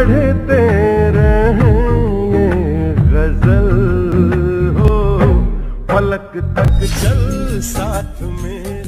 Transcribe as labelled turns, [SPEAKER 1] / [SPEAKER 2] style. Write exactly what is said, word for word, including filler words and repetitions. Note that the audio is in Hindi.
[SPEAKER 1] पढ़ते रहें ये गजल हो, फलक तक चल साथ में।